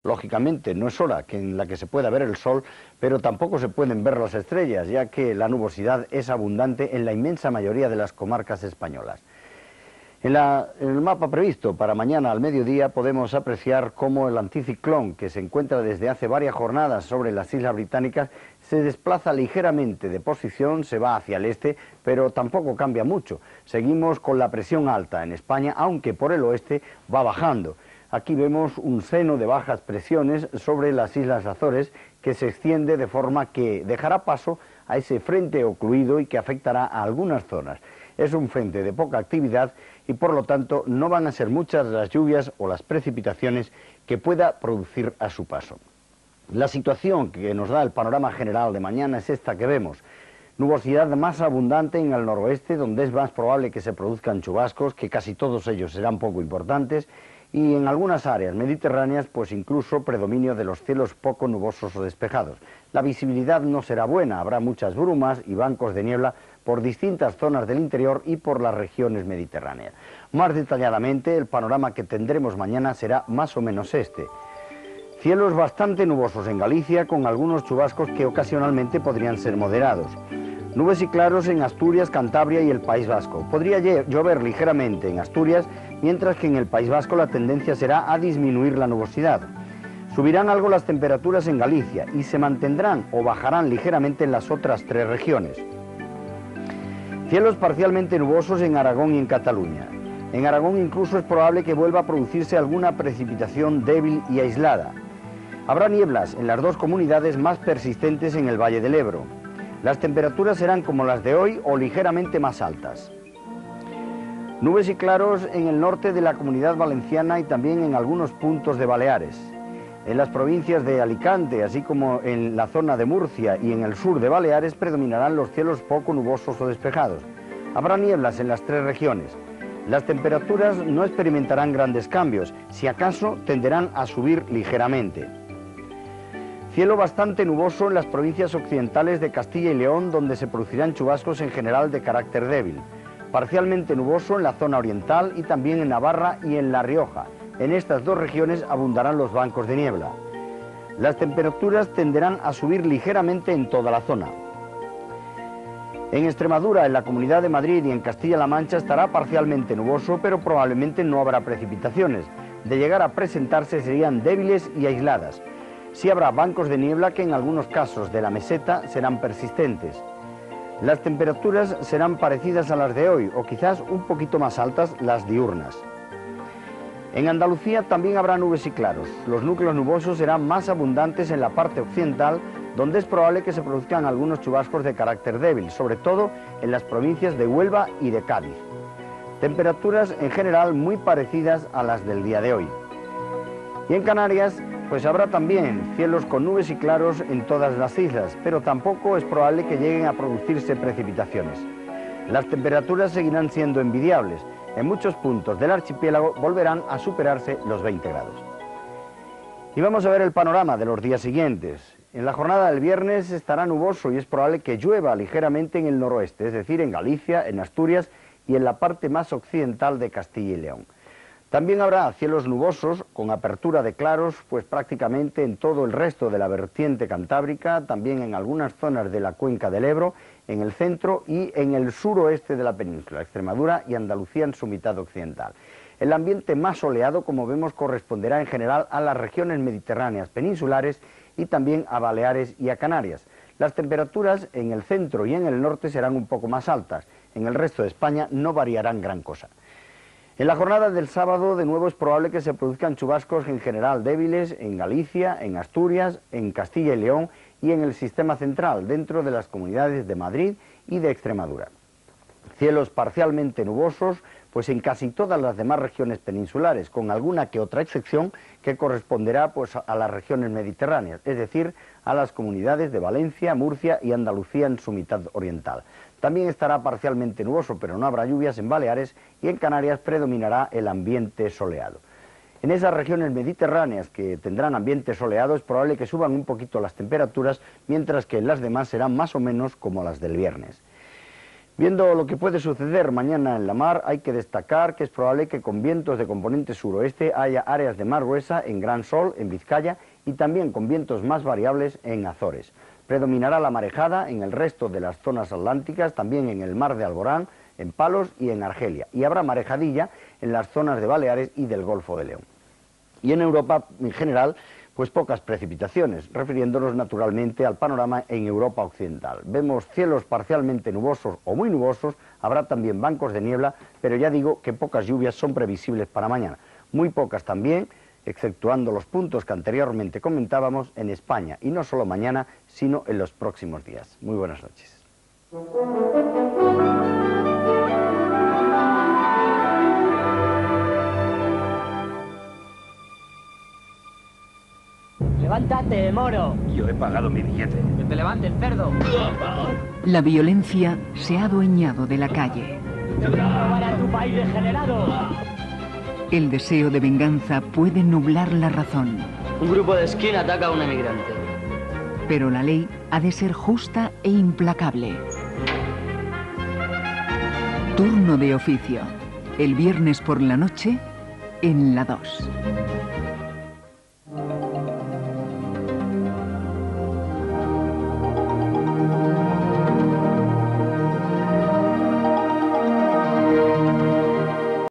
Lógicamente, no es hora en la que se pueda ver el sol, pero tampoco se pueden ver las estrellas, ya que la nubosidad es abundante en la inmensa mayoría de las comarcas españolas. En el mapa previsto para mañana al mediodía podemos apreciar cómo el anticiclón, que se encuentra desde hace varias jornadas sobre las Islas Británicas, se desplaza ligeramente de posición, se va hacia el este, pero tampoco cambia mucho. Seguimos con la presión alta en España, aunque por el oeste va bajando. Aquí vemos un seno de bajas presiones sobre las Islas Azores que se extiende de forma que dejará paso a ese frente ocluido y que afectará a algunas zonas. Es un frente de poca actividad y por lo tanto no van a ser muchas las lluvias o las precipitaciones que pueda producir a su paso. La situación que nos da el panorama general de mañana es esta que vemos. Nubosidad más abundante en el noroeste, donde es más probable que se produzcan chubascos, que casi todos ellos serán poco importantes, y en algunas áreas mediterráneas, pues incluso predominio de los cielos poco nubosos o despejados. La visibilidad no será buena, habrá muchas brumas y bancos de niebla por distintas zonas del interior y por las regiones mediterráneas. Más detalladamente, el panorama que tendremos mañana será más o menos este. Cielos bastante nubosos en Galicia, con algunos chubascos que ocasionalmente podrían ser moderados. Nubes y claros en Asturias, Cantabria y el País Vasco. Podría llover ligeramente en Asturias, mientras que en el País Vasco la tendencia será a disminuir la nubosidad. Subirán algo las temperaturas en Galicia y se mantendrán o bajarán ligeramente en las otras tres regiones. Cielos parcialmente nubosos en Aragón y en Cataluña. En Aragón incluso es probable que vuelva a producirse alguna precipitación débil y aislada. Habrá nieblas en las dos comunidades más persistentes en el Valle del Ebro. Las temperaturas serán como las de hoy o ligeramente más altas. Nubes y claros en el norte de la Comunidad Valenciana y también en algunos puntos de Baleares. En las provincias de Alicante, así como en la zona de Murcia y en el sur de Baleares, predominarán los cielos poco nubosos o despejados. Habrá nieblas en las tres regiones. Las temperaturas no experimentarán grandes cambios, si acaso tenderán a subir ligeramente. Cielo bastante nuboso en las provincias occidentales de Castilla y León, donde se producirán chubascos en general de carácter débil. Parcialmente nuboso en la zona oriental y también en Navarra y en La Rioja. En estas dos regiones abundarán los bancos de niebla. Las temperaturas tenderán a subir ligeramente en toda la zona. En Extremadura, en la Comunidad de Madrid y en Castilla-La Mancha estará parcialmente nuboso, pero probablemente no habrá precipitaciones. De llegar a presentarse serían débiles y aisladas. Sí habrá bancos de niebla que en algunos casos de la meseta serán persistentes. Las temperaturas serán parecidas a las de hoy o quizás un poquito más altas las diurnas. En Andalucía también habrá nubes y claros. Los núcleos nubosos serán más abundantes en la parte occidental, donde es probable que se produzcan algunos chubascos de carácter débil, sobre todo en las provincias de Huelva y de Cádiz. Temperaturas en general muy parecidas a las del día de hoy. Y en Canarias, pues habrá también cielos con nubes y claros en todas las islas, pero tampoco es probable que lleguen a producirse precipitaciones. Las temperaturas seguirán siendo envidiables. En muchos puntos del archipiélago volverán a superarse los 20 grados. Y vamos a ver el panorama de los días siguientes. En la jornada del viernes estará nuboso y es probable que llueva ligeramente en el noroeste, es decir, en Galicia, en Asturias y en la parte más occidental de Castilla y León. También habrá cielos nubosos con apertura de claros, pues prácticamente en todo el resto de la vertiente cantábrica, también en algunas zonas de la cuenca del Ebro, en el centro y en el suroeste de la península, Extremadura y Andalucía en su mitad occidental. El ambiente más soleado, como vemos, corresponderá en general a las regiones mediterráneas peninsulares y también a Baleares y a Canarias. Las temperaturas en el centro y en el norte serán un poco más altas, en el resto de España no variarán gran cosa. En la jornada del sábado, de nuevo, es probable que se produzcan chubascos en general débiles en Galicia, en Asturias, en Castilla y León y en el sistema central, dentro de las comunidades de Madrid y de Extremadura. Cielos parcialmente nubosos, pues en casi todas las demás regiones peninsulares, con alguna que otra excepción que corresponderá pues a las regiones mediterráneas, es decir, a las comunidades de Valencia, Murcia y Andalucía en su mitad oriental. También estará parcialmente nuboso, pero no habrá lluvias en Baleares y en Canarias predominará el ambiente soleado. En esas regiones mediterráneas que tendrán ambiente soleado es probable que suban un poquito las temperaturas, mientras que en las demás serán más o menos como las del viernes. Viendo lo que puede suceder mañana en la mar, hay que destacar que es probable que con vientos de componente suroeste haya áreas de mar gruesa en Gran Sol, en Vizcaya, y también con vientos más variables en Azores. Predominará la marejada en el resto de las zonas atlánticas, también en el mar de Alborán, en Palos y en Argelia, y habrá marejadilla en las zonas de Baleares y del Golfo de León. Y en Europa, en general, pues pocas precipitaciones, refiriéndonos naturalmente al panorama en Europa occidental. Vemos cielos parcialmente nubosos o muy nubosos, habrá también bancos de niebla, pero ya digo que pocas lluvias son previsibles para mañana. Muy pocas también, exceptuando los puntos que anteriormente comentábamos, en España, y no solo mañana, sino en los próximos días. Muy buenas noches. ¡Levántate, moro! Yo he pagado mi billete. ¡Que te levante el cerdo! La violencia se ha adueñado de la calle. ¡Te voy a robar a tu país degenerado! El deseo de venganza puede nublar la razón. Un grupo de esquina ataca a un emigrante. Pero la ley ha de ser justa e implacable. Turno de oficio. El viernes por la noche en La 2.